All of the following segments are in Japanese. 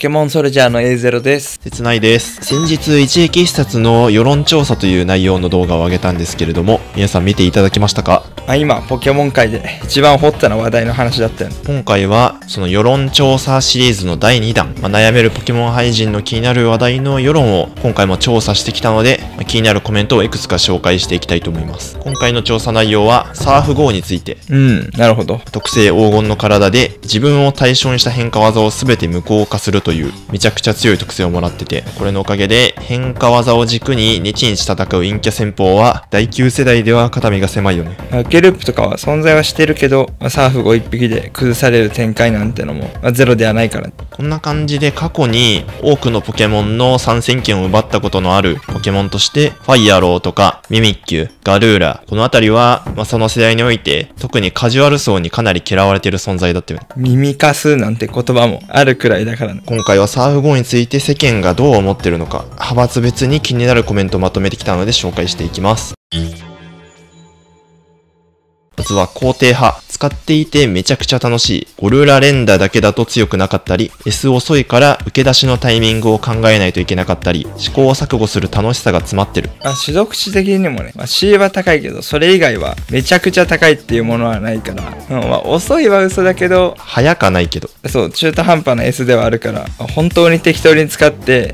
ケモンソルジャーの A0 です。 切ないです。先日一撃必殺の世論調査という内容の動画を上げたんですけれども、皆さん見ていただきましたか？ 今ポケモン界で一番ホットな話題の話だったよね。 今回はその世論調査シリーズの第2弾、悩めるポケモン廃人の気になる話題の世論を今回も調査してきたので、気になるコメントをいくつか紹介していきたいと思います。今回の調査内容はサーフ号について。 なるほど。 特性黄金の体で自分を対象にした変化技を全て無効化するというめちゃくちゃ強い特性をもらってて、これのおかげで変化技を軸に日々戦う陰キャ戦法は第9世代では肩身が狭いよね。 ゲループとかは存在はしてるけど、サーフ号1匹で崩される展開なんてのもゼロではないから。 こんな感じで過去に多くのポケモンの参戦権を奪ったことのあるポケモンとしてファイアローとかミミッキュ、ガルーラ、このあたりは、その世代において特にカジュアル層にかなり嫌われている存在だったよね。 耳かすなんて言葉もあるくらいだからね。 今回はサーフ号について世間がどう思ってるのか、派閥別に気になるコメントをまとめてきたので紹介していきます。まずは肯定派。使っていてめちゃくちゃ楽しい。ゴルラ連打だけだと強くなかったり、S 遅いから受け出しのタイミングを考えないといけなかったり、試行錯誤する楽しさが詰まってる。 種族値的にもね、C は高いけど、それ以外はめちゃくちゃ高いっていうものはないから、遅いは嘘だけど、 早かないけど。 そう、中途半端な S ではあるから、本当に適当に使って、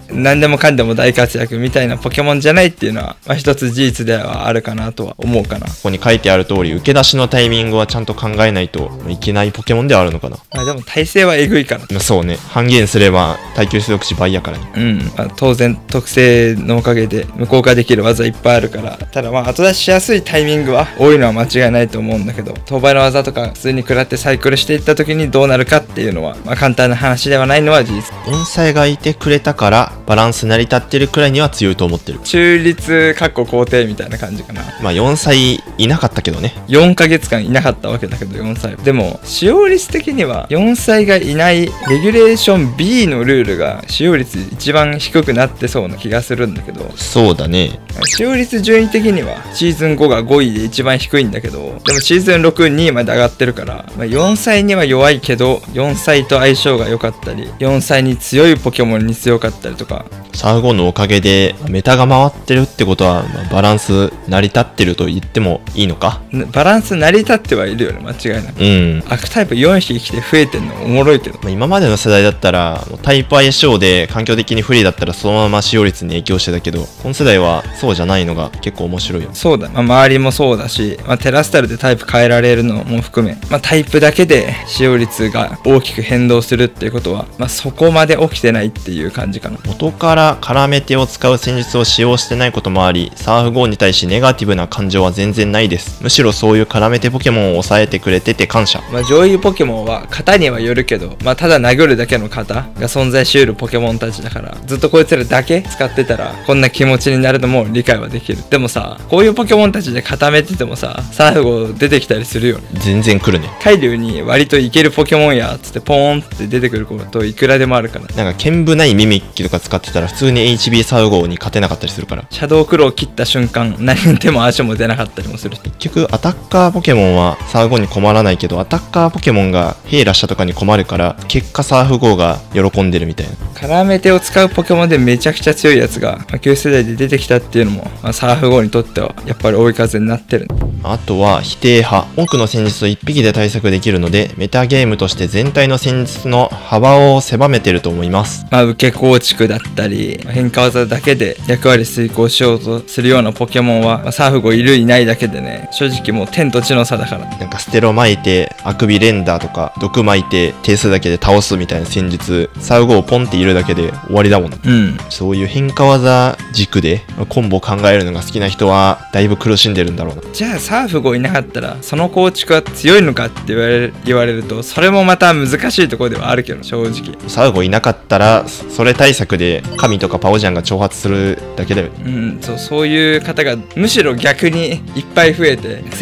何でもかんでも大活躍みたいなポケモンじゃないっていうのは、一つ事実ではあるかなとは思うかな。 ここに書いてある通り、受け出しのタイミングはちゃんと考えないといけないポケモンではあるのかな。 でも耐性はえぐいから。 そうね。半減すれば耐久種族値倍やからね。 当然特性のおかげで無効化できる技いっぱいあるから。ただ後出ししやすいタイミングは多いのは間違いないと思うんだけど、当倍の技とか普通に食らってサイクルしていった時にどうなるかっていうのは、簡単な話ではないのは事実。 4歳がいてくれたからバランス成り立ってるくらいには強いと思ってる。 中立かっこ肯定みたいな感じかな。 4歳いなかったけどね。 4ヶ月間いなかったわけだけど、4歳でも使用率的には4歳がいないレギュレーション B のルールが使用率一番低くなってそうな気がするんだけど。 そうだね。 使用率順位的にはシーズン5が5位で一番低いんだけど、でもシーズン6、2位まで上がってるから、4歳には弱いけど4歳と相性が良かったり、4歳に強いポケモンに強かったりとか。 サーゴのおかげでメタが回ってるってことは、バランス成り立ってると言ってもいいのか。 バランス成り立ってはいるよね、間違いなく。悪タイプ4匹来て増えてんのおもろいけど、 今までの世代だったらタイプ相性で環境的に不利だったらそのまま使用率に影響してたけど、この世代はそうじゃないのが結構面白いよ。 そうだ、周りもそうだし、テラスタルでタイプ変えられるのも含め、タイプだけで使用率が大きく変動するっていうことは、そこまで起きてないっていう感じかな。 元から絡め手を使う戦術を使用してないこともあり、サーフ号に対しネガティブな感情は全然ないです。むしろそういう絡め手ポケモンを抑えてくれてて感謝。 上位ポケモンは型にはよるけど、ただ殴るだけの型が存在しうるポケモンたちだから、ずっとこいつらだけ使ってたらこんな気持ちになるのも理解はできる。でもさ、こういうポケモンたちで固めててもさ、サーフ号出てきたりするよね。 全然来るね。 海流に割といけるポケモンやっつってポーンって出てくることいくらでもあるから。 なんか剣舞ないミミッキとか使ってたら普通に HB サーフ号に勝てなかったりするから。 シャドウクローを切った瞬間、何に手も足も出なかったりもする。 結局アタッカーポケモンはサーフ号に困らないけど、アタッカーポケモンが兵ラッシャとかに困るから、結果サーフ号が喜んでるみたいな。 絡め手を使うポケモンでめちゃくちゃ強いやつが旧世代で出てきたっていうのも、サーフ号にとってはやっぱり追い風になってる。 あとは否定派。多くの戦術を1匹で対策できるので、メタゲームとして全体の戦術の幅を狭めてると思います。 受け構築だったり変化技だけで役割遂行しようとするようなポケモンは、サーフ号いるいないだけでね、正直もう天と地の差だから。 なんかステロ巻いてあくび連打とか毒巻いて定数だけで倒すみたいな戦術、サーフ号をポンっているだけで終わりだもんね。そういう変化技軸でコンボ考えるのが好きな人はだいぶ苦しんでるんだろうな。 じゃあサーフ号いなかったらその構築は強いのかって言われると、それもまた難しいところではあるけど、正直サーフ号いなかったらそれ対策で神とかパオジャンが挑発するだけだよね。 そういう方がむしろ逆にいっぱい増えて、選出画面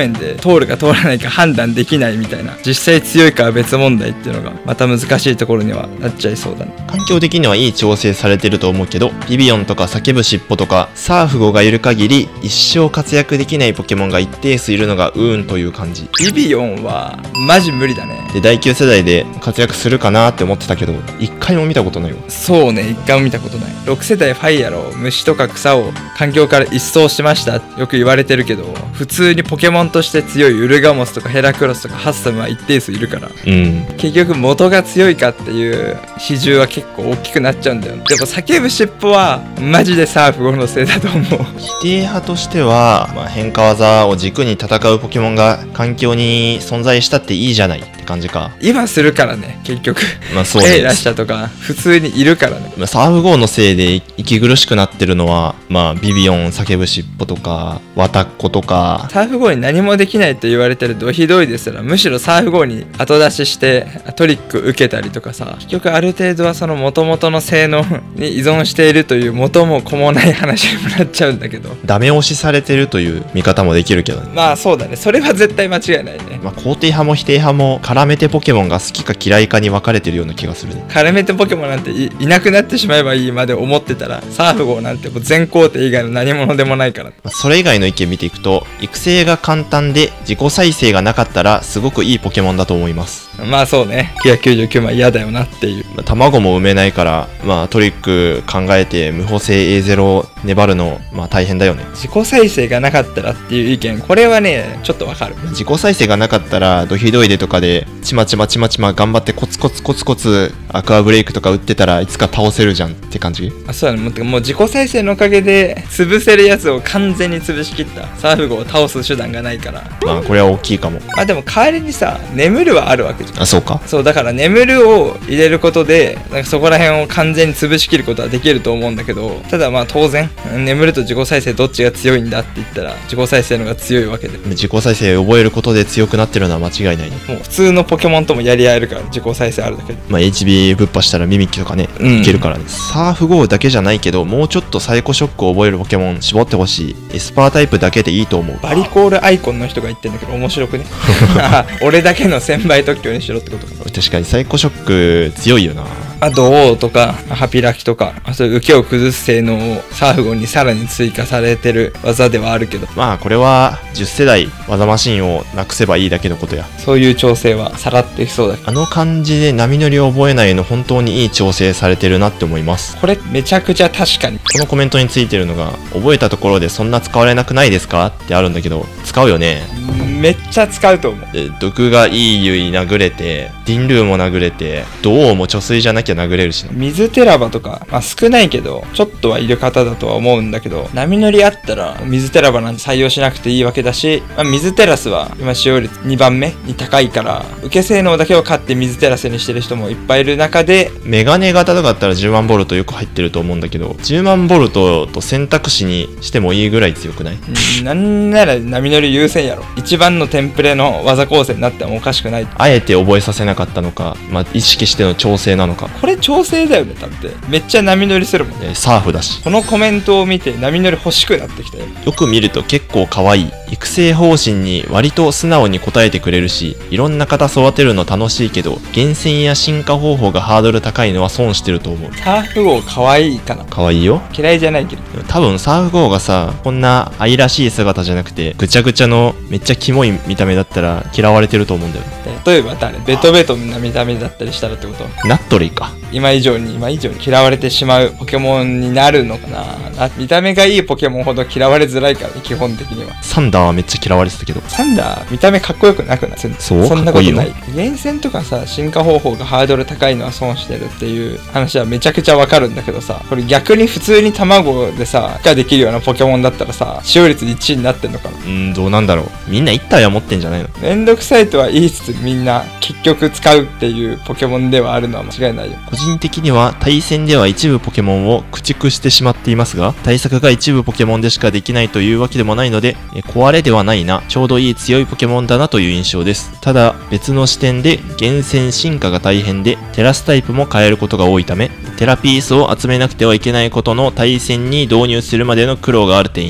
面で通るか通らないか判断できないみたいな、実際強いかは別問題っていうのがまた難しいところにはなっちゃいそうだね。 環境的にはいい調整されてると思うけど、ビビオンとか叫ぶ尻尾とかサーフ号がいる限り一生活躍できないポケモンが一定数いるのがという感じ。 ビビオンはマジ無理だね。 で、第9世代で活躍するかなって思ってたけど、一回も見たことないわ。 そうね、一回も見たことない。6世代ファイアロー、虫とか草を環境から一掃しましたよく言われてるけど、普通にポケモンとして強いウルガモスとかヘラクロスとかハッサムは一定数いるから、結局元が強いかっていう比重は結構大きくなっちゃうんだよね。でも叫ぶ尻尾はマジでサーフ号のせいだと思う。 否定派としては、変化技を軸に戦うポケモンが環境に存在したっていいじゃないって感じか。 今するからね、結局。 そうね。 エイラッシャとか普通にいるからね。 サーフ号のせいで息苦しくなってるのは、ビビオン、叫ぶ尻尾とかワタッコとか。 サーフ号に何もできないと言われてるドひどいですら、むしろサーフ号に後出ししてトリック受けたりとかさ、結局ある程度はその元々の性能に依存しているという元も子もない話にもなっちゃうんだけど、 ダメ押しされてるという見方もできるけどね。 そうだね、それは絶対間違いないね。 肯定派も否定派も絡めてポケモンが好きか嫌いかに分かれてるような気がするね。 絡めてポケモンなんて いなくなってしまえばいいまで思ってたら、サーフ号なんてもう全工程以外の何者でもないから。 それ以外の意見見ていくと、育成が簡単で自己再生がなかったらすごくいいポケモンだと思います。 そうね、999枚嫌だよなっていう。 卵も産めないから、トリック考えて無補正 A0 粘るの大変だよね。 自己再生がなかったらっていう意見、これはねちょっとわかる。 自己再生がなかったらドヒドイデとかでちまちま頑張ってコツコツアクアブレイクとか打ってたらいつか倒せるじゃんって感じ。 そうだね、もう自己再生のおかげで潰せるやつを完全に潰しきったサーフ号を倒す手段がないから、 これは大きいかも。 でも代わりにさ、眠るはあるわけじゃん。 そうか。 そうだから眠るを入れることでそこら辺を完全に潰しきることはできると思うんだけど、ただ当然眠ると自己再生どっちが強いんだって言ったら自己再生の方が強いわけで、 自己再生を覚えることで強くなってるのは間違いないね。 もう普通のポケモンともやり合えるから、自己再生あるだけで。 HB ぶっ破したらミミッキュとかね、いけるからね。サーフ号だけじゃないけど、もうちょっとサイコショックを覚えるポケモン絞ってほしい。エスパータイプだけでいいと思う。 バリコールアイコンの人が言ってんだけど面白くね。俺だけの1000倍特許にしろってことか。 確かにサイコショック強いよな。 ドオーとかハピラキとか、そういう受けを崩す性能をサーフ号にさらに追加されてる技ではあるけど、 これは10世代技マシンをなくせばいいだけのことや。 そういう調整はさらってきそうだけど、 あの感じで波乗りを覚えないの本当にいい調整されてるなって思います。 これめちゃくちゃ確かに。 このコメントについてるのが、覚えたところでそんな使われなくないですかってあるんだけど、使うよね。 めっちゃ使うと思う。 毒がいいユイ殴れて、ディンルーも殴れて、ドオーも貯水じゃなきゃ殴れるしな。 水テラバとか、少ないけどちょっとはいる方だとは思うんだけど、波乗りあったら水テラバなんて採用しなくていいわけだし、水テラスは今使用率2番目に高いから、受け性能だけを買って水テラスにしてる人もいっぱいいる中で、 メガネ型とかだったら10万ボルトよく入ってると思うんだけど、10万ボルトと選択肢にしてもいいぐらい強くない？ なんなら波乗り優先やろ。一番のテンプレの技構成になってもおかしくない。 あえて覚えさせなかったのか、意識しての調整なのか。 これ調整だよね。だってめっちゃ波乗りするもんね。 サーフだし。 このコメントを見て波乗り欲しくなってきたよ。 よく見ると結構可愛い。育成方針に割と素直に答えてくれるし、いろんな方育てるの楽しいけど、厳選や進化方法がハードル高いのは損してると思う。 サーフ号可愛いかな。 可愛いよ。 嫌いじゃないけど。 多分サーフ号がさ、こんな愛らしい姿じゃなくて、ぐちゃぐちゃのめっちゃキモい見た目だったら嫌われてると思うんだよ。 例えば誰？ベトベトな見た目だったりしたらってこと？ ナットレイか。 今以上に嫌われてしまうポケモンになるのかな。見た目がいいポケモンほど嫌われづらいからね、基本的には。 サンダーはめっちゃ嫌われてたけど。 サンダー見た目かっこよくなくない？ そうそんなことない。 かっこいい厳選とかさ、進化方法がハードル高いのは損してるっていう話はめちゃくちゃわかるんだけどさ、これ逆に普通に卵でさ、孵化できるようなポケモンだったらさ、使用率1位になってんのかな。 どうなんだろう。みんな1体は持ってんじゃないの？ めんどくさいとは言いつつ、みんな結局使うっていうポケモンではあるのは間違いないよ。 個人的には対戦では一部ポケモンを駆逐してしまっていますが、対策が一部ポケモンでしかできないというわけでもないので、壊れではないな、ちょうどいい強いポケモンだなという印象です。ただ別の視点で厳選進化が大変で、テラスタイプも変えることが多いため、テラピースを集めなくてはいけないことの対戦に導入するまでの苦労がある点や、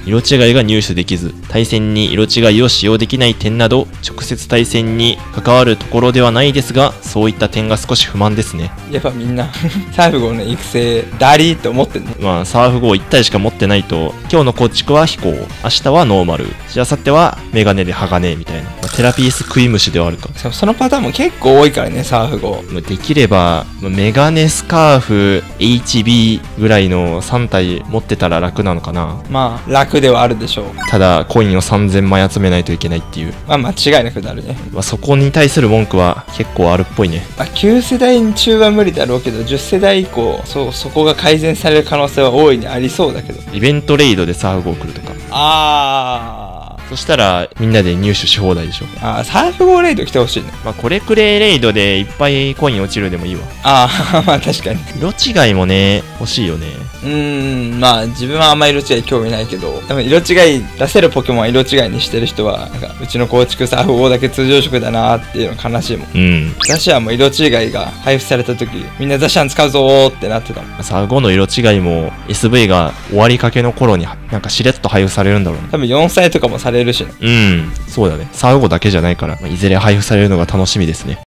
色違いが入手できず、対戦に色違いを使用できない点など、直接対戦に関わるところではないですが、そういった点が少し不満ですね。 やっぱみんなサーフ号の育成ダリーって思ってんの。 まあ、サーフ号1体しか持ってないと、今日の構築は飛行、明日はノーマル、しあさってはメガネで鋼みたいな。まあ、テラピース食い虫ではあるか。 そのパターンも結構多いからね、サーフ号。 できれば、メガネスカーフ、HB ぐらいの3体持ってたら楽なのかな。 まあ、楽ではあるでしょう。 ただ、コインを3000枚集めないといけないっていう。 まあ、間違いなくなるね。 まあ、そこに対する文句は結構あるっぽいね。 まあ、9世代中は無理だろうけど、10世代以降、そこが改善される可能性は大いにありそうだけど。 イベントレイドでサーフ号来るとか。そしたらみんなで入手し放題でしょ。 サーフ号レイド来てほしいね。 まあこれくれレイドでいっぱいコイン落ちるでもいいわ。 まあ確かに。 色違いもね、欲しいよね。 まあ自分はあんま色違い興味ないけど、でも色違い出せるポケモンは色違いにしてる人は、なんかうちの構築サーフ号だけ通常色だなっていうの悲しいもん。ザシアンも色違いが配布された時、みんなザシアン使うぞーってなってたもん。 サーフ号の色違いも SV が終わりかけの頃になんかしれっと配布されるんだろうね。 多分4歳とかもされるしね。 そうだね。サーフ号だけじゃないから、いずれ配布されるのが楽しみですね。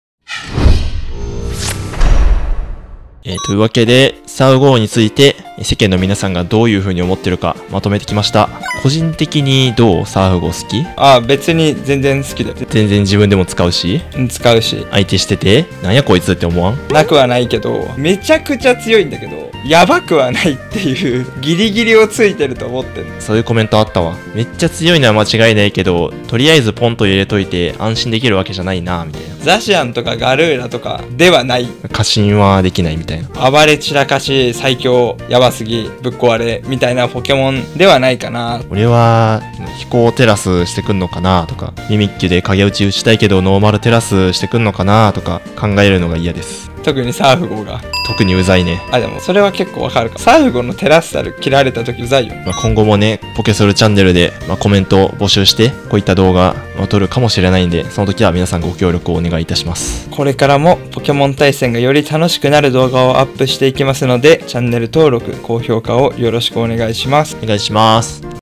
というわけで、サーフ号について世間の皆さんがどういう風に思ってるかまとめてきました。個人的にどう？サーフ号好き？ 別に全然好きだよ。 全然自分でも使うし？ 使うし。 相手してて、なんやこいつって思わん？ なくはないけど、めちゃくちゃ強いんだけど、やばくはないっていうギリギリをついてると思ってる。 そういうコメントあったわ。めっちゃ強いのは間違いないけど、とりあえずポンと入れといて安心できるわけじゃないなみたいな。 ザシアンとかガルーラとかではない。 過信はできないみたいな。 暴れ散らかし最強やばすぎぶっ壊れみたいなポケモンではないかな。 俺は飛行テラスしてくんのかなとか、ミミッキュで影打ち打ちたいけどノーマルテラスしてくんのかなとか考えるのが嫌です。 特にサーフ号が特にうざいね。 でもそれは結構わかるか。サーフ号のテラスタル切られた時うざいよ。 今後もね、ポケソルチャンネルで、コメントを募集してこういった動画を撮るかもしれないんで、その時は皆さんご協力をお願いいたします。 これからもポケモン対戦がより楽しくなる動画をアップしていきますので、チャンネル登録高評価をよろしくお願いします。 お願いします。